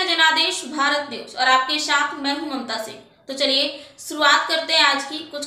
हैं जनादेश भारत न्यूज और आपके साथ मैं हूं ममता सिंह। तो चलिए शुरुआत करते हैं आज की कुछ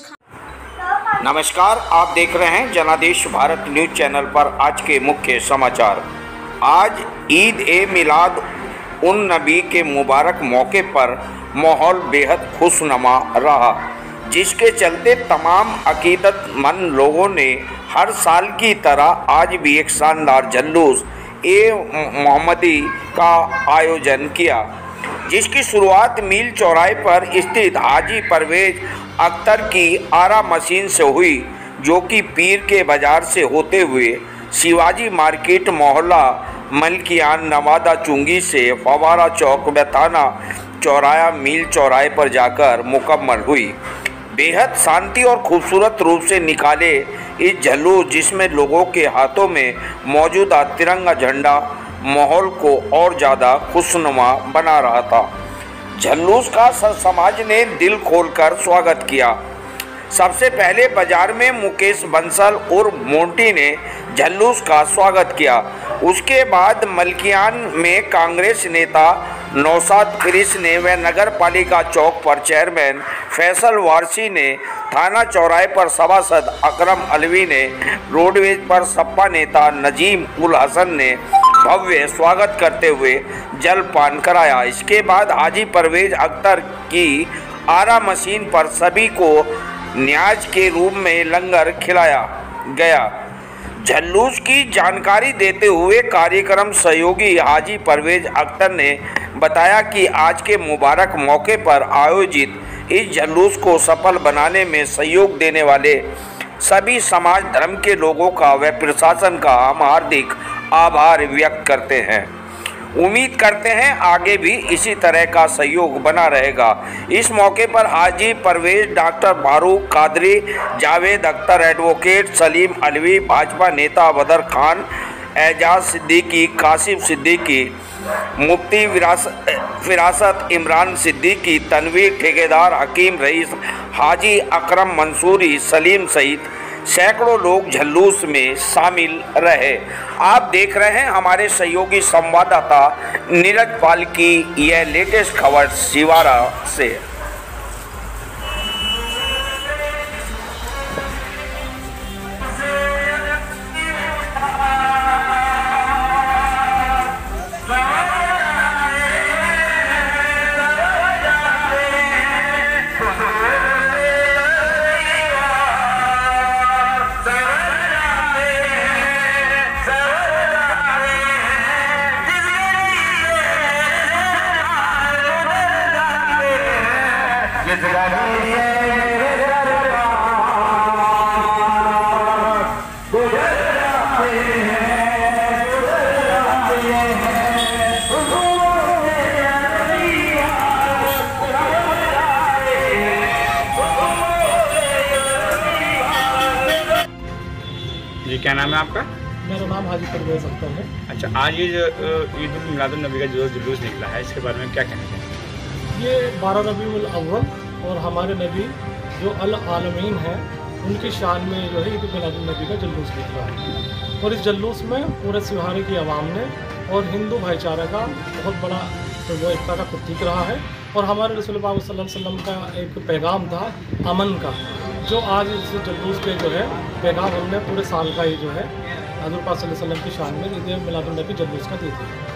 नमस्कार, आप देख रहे हैं जनादेश भारत न्यूज चैनल पर आज के मुख्य समाचार। आज ईद ए मिलाद उन नबी के मुबारक मौके पर माहौल बेहद खुशनुमा रहा, जिसके चलते तमाम अकीदतमंद लोगों ने हर साल की तरह आज भी एक शानदार जुलूस ए मोहम्मदी का आयोजन किया, जिसकी शुरुआत मील चौराहे पर स्थित हाजी परवेज अख्तर की आरा मशीन से हुई, जो कि पीर के बाजार से होते हुए शिवाजी मार्केट मोहल्ला मलकियान नवादा चुंगी से फवारा चौक व थाना चौराया मील चौराहे पर जाकर मुकम्मल हुई। बेहद शांति और खूबसूरत रूप से निकाले इस जुलूस, जिसमें लोगों के हाथों में मौजूदा तिरंगा झंडा माहौल को और ज़्यादा खुशनुमा बना रहा था। जुलूस का समाज ने दिल खोलकर स्वागत किया। सबसे पहले बाजार में मुकेश बंसल और मोंटी ने जुलूस का स्वागत किया। उसके बाद मलकियान में कांग्रेस नेता नौशाद फिरिस ने व नगर पालिका चौक पर चेयरमैन फैसल वारसी ने, थाना चौराहे पर सभासद अकरम अलवी ने, रोडवेज पर सपा नेता नजीम उल हसन ने भव्य स्वागत करते हुए जलपान कराया। इसके बाद हाजी परवेज अख्तर की आरा मशीन पर सभी को न्याज के रूप में लंगर खिलाया गया। जुलूस की जानकारी देते हुए कार्यक्रम सहयोगी हाजी परवेज अख्तर ने बताया कि आज के मुबारक मौके पर आयोजित इस जुलूस को सफल बनाने में सहयोग देने वाले सभी समाज धर्म के लोगों का व प्रशासन का हम हार्दिक आभार व्यक्त करते हैं। उम्मीद करते हैं आगे भी इसी तरह का सहयोग बना रहेगा। इस मौके पर हाजी परवेज, डॉक्टर फारूक कादरी, जावेद अख्तर, एडवोकेट सलीम अलवी, भाजपा नेता बदर खान, एजाज सिद्दीकी, कासिम सिद्दीकी, मुफ्ती फिरासत इमरान सिद्दीकी, तनवीर ठेकेदार, हकीम रईस, हाजी अकरम मंसूरी, सलीम सहित सैकड़ों लोग जुलूस में शामिल रहे। आप देख रहे हैं हमारे सहयोगी संवाददाता नीरज पाल की यह लेटेस्ट खबर सिवारा से। जी, क्या नाम है आपका? मेरा नाम हाजी परवेज अख्तर है। अच्छा, आज ये जो ईद उल मिलाद उन नबी का जो जुलूस निकला है, इसके बारे में क्या कहना चाहिए? ये 12 रबीउल अव्वल और हमारे नबी जो अल आलमीन है, उनकी शान में जो है ईद उल मिलाद उन नबी का जुलूस निकला है। और इस जुलूस में पूरे सिवारे की आवाम ने और हिंदू भाईचारे का बहुत बड़ा तो वो एकता का प्रतीक रहा है। और हमारे रसूल पाक सल्लल्लाहु अलैहि वसल्लम का एक पैगाम था अमन का, जो आज इस जुलूस के जो है पैगाम हमने पूरे साल का ही जो है हज़रत पाक सल्लल्लाहु अलैहि वसल्लम की शान में ईद मिलाद उन नबी जुलूस का दे दिया।